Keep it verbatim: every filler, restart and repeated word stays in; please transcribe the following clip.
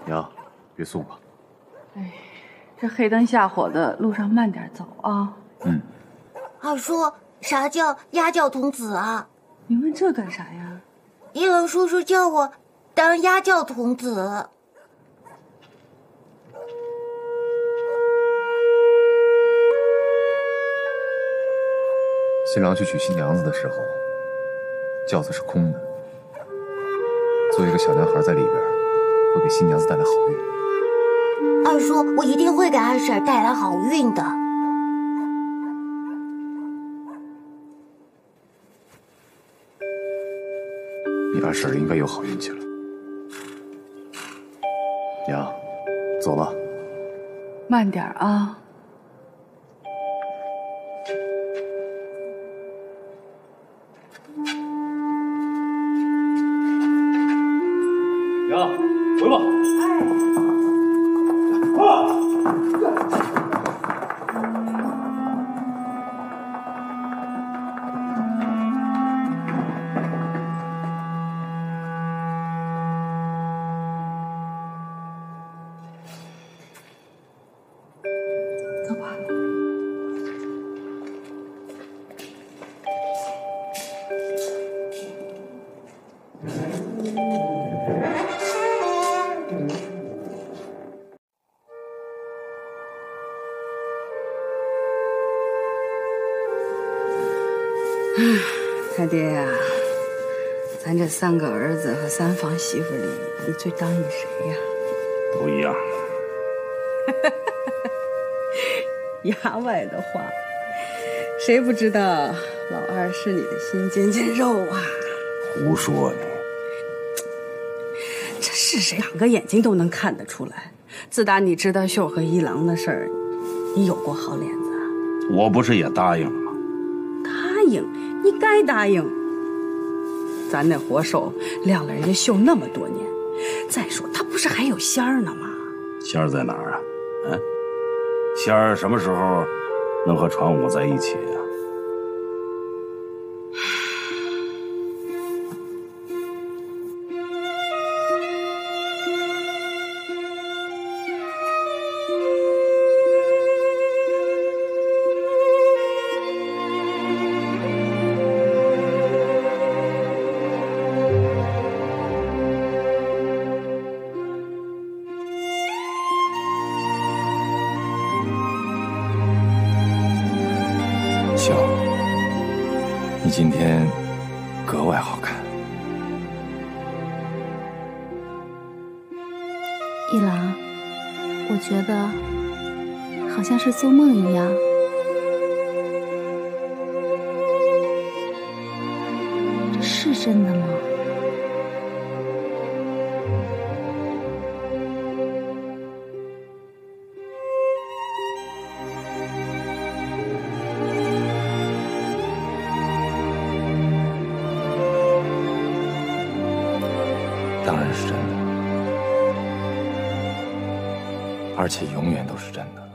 呀，别送吧。 哎，这黑灯瞎火的，路上慢点走啊。 嗯。 二叔，啥叫鸭教童子啊？ 你问这干啥呀？ 一郎叔叔叫我当鸭教童子。 新郎去娶新娘子的时候，轿子是空的。作为一个小男孩在里边，会给新娘子带来好运。 二叔，我一定会给二婶带来好运的。 你二婶应该有好运气了。娘，走了。 慢点啊。 娘，回吧。 走吧。 他爹呀，咱这三个儿子和三房媳妇里，你最当意谁呀？ 都一样。 衙外的话，谁不知道老二是你的心尖尖肉啊？ 胡说你！ 这是谁两个眼睛都能看得出来。自打你知道秀和一郎的事儿，你有过好脸子啊？ 我不是也答应了吗？ 答应？你该答应。咱那活手晾了人家秀那么多年，再说他不是还有仙儿呢吗？ 仙儿在哪儿啊？嗯，仙儿什么时候能和传武在一起呀？ 秀，你今天格外好看。 一郎，我觉得好像是做梦一样。这是真的吗？ 当然是真的，而且永远都是真的。